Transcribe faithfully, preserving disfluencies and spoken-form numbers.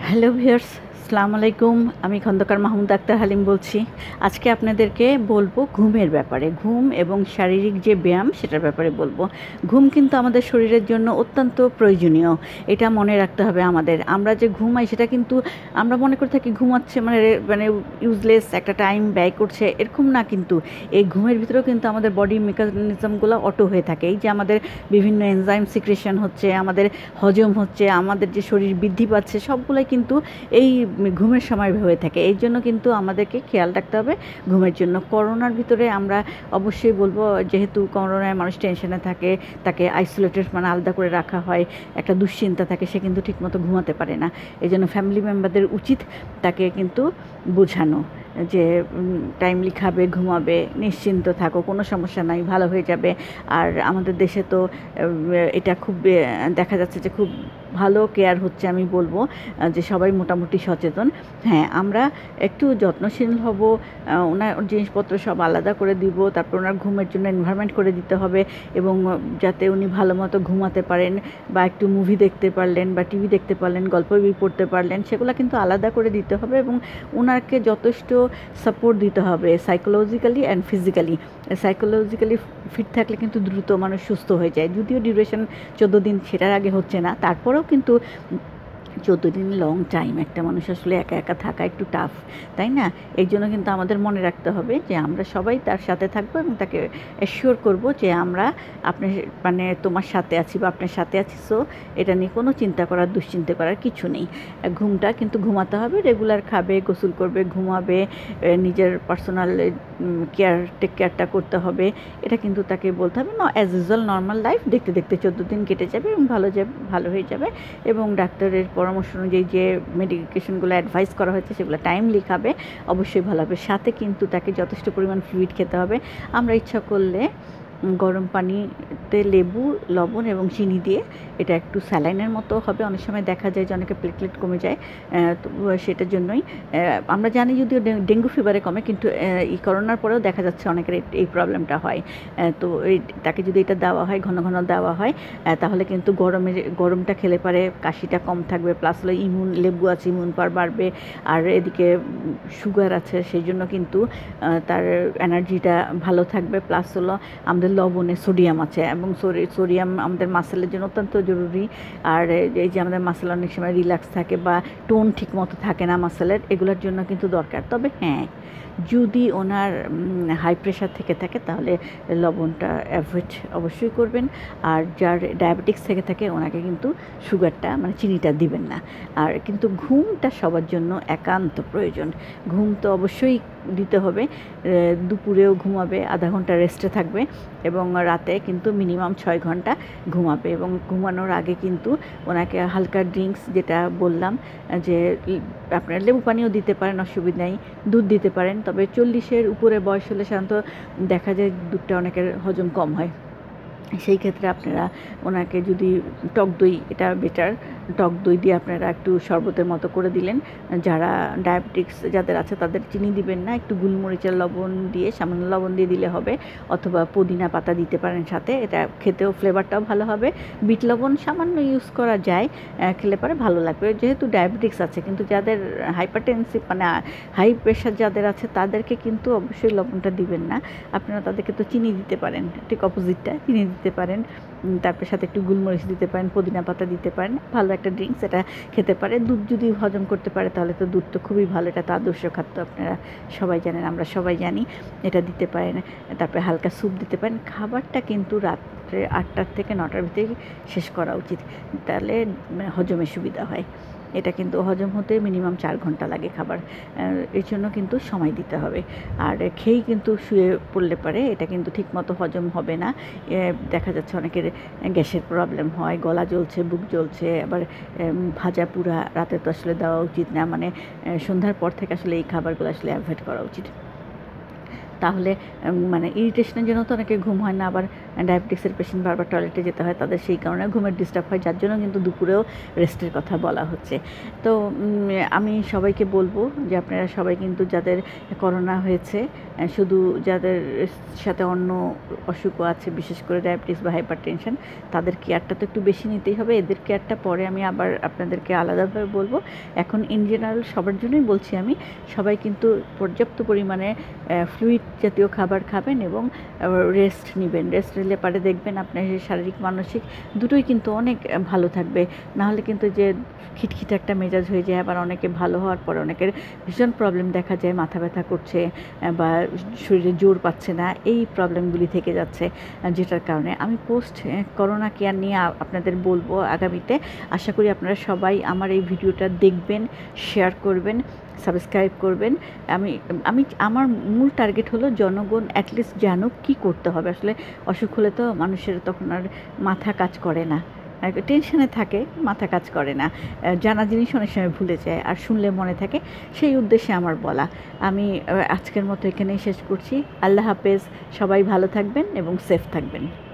Hello viewers, আসসালামু আলাইকুম। আমি খন্দকার মাহমুদ আক্তার হালিম বলছি। আজকে আপনাদেরকে বলবো ঘুমের ব্যাপারে, ঘুম এবং শারীরিক যে ব্যায়াম সেটার ব্যাপারে বলবো। ঘুম কিন্তু আমাদের শরীরের জন্য অত্যন্ত প্রয়োজনীয়, এটা মনে রাখতে হবে আমাদের। আমরা যে ঘুমাই সেটা কিন্তু আমরা মনে করে থাকি ঘুমাচ্ছে মানে মানে ইউজলেস একটা টাইম ব্যয় করছে, এরকম না। কিন্তু এই ঘুমের ভিতরেও কিন্তু আমাদের বডি মেকানিজমগুলো অটো হয়ে থাকে। এই যে আমাদের বিভিন্ন এনজাইম সিক্রেশন হচ্ছে, আমাদের হজম হচ্ছে, আমাদের যে শরীর বৃদ্ধি পাচ্ছে, সবগুলোই কিন্তু এই ঘুমের সময় হয়ে থাকে। এই জন্য কিন্তু আমাদেরকে খেয়াল রাখতে হবে ঘুমের জন্য। করোনার ভিতরে আমরা অবশ্যই বলবো, যেহেতু করোনায় মানুষ টেনশনে থাকে, তাকে আইসোলেটেড মানে আলাদা করে রাখা হয়, একটা দুশ্চিন্তা থাকে, সে কিন্তু ঠিকমতো ঘুমাতে পারে না। এই জন্য ফ্যামিলি মেম্বারদের উচিত তাকে কিন্তু বোঝানো যে টাইমলি খাবে, ঘুমাবে, নিশ্চিন্ত থাকো, কোনো সমস্যা নাই, ভালো হয়ে যাবে। আর আমাদের দেশে তো এটা খুব দেখা যাচ্ছে যে খুব ভালো কেয়ার হচ্ছে। আমি বলবো যে সবাই মোটামুটি সচেতন। হ্যাঁ, আমরা একটু যত্নশীল হব, ওনার জিনিসপত্র সব আলাদা করে দিব, তারপর ওনার ঘুমের জন্য এনভায়রনমেন্ট করে দিতে হবে, এবং যাতে উনি ভালো মতো ঘুমাতে পারেন, বা একটু মুভি দেখতে পারলেন, বা টিভি দেখতে পারলেন, গল্প বই পড়তে পারলেন, সেগুলো কিন্তু আলাদা করে দিতে হবে। এবং ওনাকে যথেষ্ট সাপোর্ট দিতে হবে psychologically and physically. Psychologically fit থাকলে কিন্তু দ্রুত মানুষ সুস্থ হয়ে যায়। যদিও ডিউরেশন চোদ্দো দিন, সেটার আগে হচ্ছে না, তারপরেও কিন্তু চোদ্দো দিন লং টাইম। একটা মানুষ আসলে একা একা থাকা একটু টাফ, তাই না? এই জন্য কিন্তু আমাদের মনে রাখতে হবে যে আমরা সবাই তার সাথে থাকবো, এবং তাকে অ্যাসিওর করব যে আমরা আপনার মানে তোমার সাথে আছি বা আপনার সাথে আছি। সো এটা নিয়ে কোনো চিন্তা করার, দুশ্চিন্তা করার কিছু নেই। ঘুমটা কিন্তু ঘুমাতে হবে, রেগুলার খাবে, গোসল করবে, ঘুমাবে, নিজের পার্সোনাল কেয়ার টেক কেয়ারটা করতে হবে। এটা কিন্তু তাকে বলতে হবে। ন অ্যাজ ইউজুয়াল নর্মাল লাইফ দেখতে দেখতে চোদ্দো দিন কেটে যাবে এবং ভালো যাবে, ভালো হয়ে যাবে। এবং ডাক্তারের পরামর্শ অনুযায়ী যে মেডিকেশনগুলো অ্যাডভাইস করা হয়েছে সেগুলো টাইমলি খাবে, অবশ্যই ভালো হবে। সাথে কিন্তু তাকে যথেষ্ট পরিমাণ ফ্লুইড খেতে হবে। আমরা ইচ্ছা করলে গরম পানিতে লেবু, লবণ এবং চিনি দিয়ে, এটা একটু স্যালাইনের মতো হবে। অনেক সময় দেখা যায় যে অনেকে প্লেটলেট কমে যায়, তো সেটার জন্যই আমরা জানি যদিও ডেঙ্গু ফিভারে কমে, কিন্তু এই করোনার পরেও দেখা যাচ্ছে অনেকের এই প্রবলেমটা হয়। তো এই তাকে যদি এটা দেওয়া হয়, ঘন ঘন দেওয়া হয়, তাহলে কিন্তু গরমে গরমটা খেলে পারে কাশিটা কম থাকবে, প্লাস হলো ইমিউন, লেবু আছে, ইমিউন পাওয়ার বাড়বে। আর এদিকে সুগার আছে, সেই জন্য কিন্তু তার এনার্জিটা ভালো থাকবে। প্লাস হলো আমাদের লবণে সোডিয়াম আছে, এবং সোডিয়াম আমাদের মাসেলের জন্য অত্যন্ত জরুরি। আর এই যে আমাদের মাসেল অনেক সময় রিল্যাক্স থাকে বা টোন ঠিক মতো থাকে না মাসেলের, এগুলোর জন্য কিন্তু দরকার। তবে হ্যাঁ, যদি ওনার হাই প্রেশার থেকে থাকে তাহলে লবণটা অ্যাভয়েড অবশ্যই করবেন। আর যার ডায়াবেটিক্স থেকে থাকে ওনাকে কিন্তু সুগারটা মানে চিনিটা দিবেন না। আর কিন্তু ঘুমটা সবার জন্য একান্ত প্রয়োজন। ঘুম তো অবশ্যই দিতে হবে। দুপুরেও ঘুমাবে, আধা ঘন্টা রেস্টে থাকবে, এবং রাতে কিন্তু মিনিমাম ছয় ঘন্টা ঘুমাবে। এবং ঘুমানোর আগে কিন্তু ওনাকে হালকা ড্রিঙ্কস, যেটা বললাম যে আপনারা লেবু পানিও দিতে পারেন, অসুবিধা নেই, দুধ দিতে পারেন। তবে চল্লিশের উপরে বয়স হলে সাধারণত দেখা যায় দুধটা অনেকের হজম কম হয়। সেই ক্ষেত্রে আপনারা ওনাকে যদি টক দই, এটা বেটার, টক দই দিয়ে আপনারা একটু শরবতের মতো করে দিলেন। যারা ডায়াবেটিক্স যাদের আছে তাদের চিনি দিবেন না, একটু গোলমরিচের লবণ দিয়ে, সামান্য লবণ দিয়ে দিলে হবে, অথবা পুদিনা পাতা দিতে পারেন সাথে, এটা খেতেও ফ্লেভারটাও ভালো হবে। বিট লবণ সামান্য ইউজ করা যায়, খেলে পরে ভালো লাগবে যেহেতু ডায়াবেটিক্স আছে। কিন্তু যাদের হাইপারটেনসিভ মানে হাই প্রেশার যাদের আছে তাদেরকে কিন্তু অবশ্যই লবণটা দিবেন না। আপনারা তাদেরকে তো চিনি দিতে পারেন, ঠিক অপোজিটটা, চিনি দিতে পারেন, তারপর সাথে একটু গোলমরিচ দিতে পারেন, পুদিনা পাতা দিতে পারেন, ভালো একটা ড্রিঙ্কস এটা খেতে পারে। দুধ যদি হজম করতে পারে তাহলে তো দুধ তো খুবই ভালো, এটা তো আদর্শ খাদ্য, আপনারা সবাই জানেন, আমরা সবাই জানি, এটা দিতে পারেন। তারপরে হালকা স্যুপ দিতে পারেন। খাবারটা কিন্তু রাত্রে আটটার থেকে নটার ভিতরে শেষ করা উচিত, তাহলে হজমের সুবিধা হয়। এটা কিন্তু হজম হতে মিনিমাম চার ঘন্টা লাগে খাবার, এর জন্য কিন্তু সময় দিতে হবে। আর খেয়েই কিন্তু শুয়ে পড়লে পারে এটা কিন্তু ঠিকমতো হজম হবে না। দেখা যাচ্ছে অনেকের গ্যাসের প্রবলেম হয়, গলা জ্বলছে, বুক জ্বলছে। আবার ভাজা পুরা রাতে তো আসলে দেওয়া উচিত না, মানে সন্ধ্যার পর থেকে আসলে এই খাবারগুলো আসলে অ্যাভয়েড করা উচিত। তাহলে মানে ইরিটেশনের জন্য তো অনেকে ঘুম হয় না, আবার ডায়াবেটিক্সের পেশেন্ট বারবার টয়লেটে যেতে হয়, তাদের সেই কারণে ঘুমের ডিস্টার্ব হয়, যার জন্য কিন্তু দুপুরেও রেস্টের কথা বলা হচ্ছে। তো আমি সবাইকে বলবো যে আপনারা সবাই কিন্তু যাদের করোনা হয়েছে, শুধু যাদের সাথে অন্য অসুখও আছে, বিশেষ করে ডায়াবেটিস বা হাইপার টেনশন, তাদের কেয়ারটা তো একটু বেশি নিতেই হবে। এদের কেয়ারটা পরে আমি আবার আপনাদেরকে আলাদাভাবে বলবো। এখন ইন জেনারেল সবার জন্যই বলছি আমি, সবাই কিন্তু পর্যাপ্ত পরিমাণে ফ্লুইড জাতীয় খাবার খাবেন এবং রেস্ট নেবেন। রেস্ট নিলে পারে দেখবেন আপনার শারীরিক মানসিক দুটোই কিন্তু অনেক ভালো থাকবে। নাহলে কিন্তু যে খিটখিটে একটা মেজাজ হয়ে যায়, আবার অনেকে ভালো হওয়ার পরে অনেকের ভীষণ প্রবলেম দেখা যায়, মাথা ব্যথা করছে বা শরীরে জোর পাচ্ছে না, এই প্রবলেমগুলি থেকে যাচ্ছে, যেটার কারণে আমি পোস্ট করোনা কেয়ার নিয়ে আপনাদের বলবো আগামীতে। আশা করি আপনারা সবাই আমার এই ভিডিওটা দেখবেন, শেয়ার করবেন, সাবস্ক্রাইব করবেন। আমি আমি আমার মূল টার্গেট হলো জনগণ অ্যাটলিস্ট জানুক কী করতে হবে। আসলে অসুখ হলে তো মানুষের তখন আর মাথা কাজ করে না, টেনশনে থাকে, মাথা কাজ করে না, জানা জিনিস অনেক সময় ভুলে যায়, আর শুনলে মনে থাকে। সেই উদ্দেশ্যে আমার বলা। আমি আজকের মতো এখানেই শেষ করছি। আল্লাহ হাফেজ। সবাই ভালো থাকবেন এবং সেফ থাকবেন।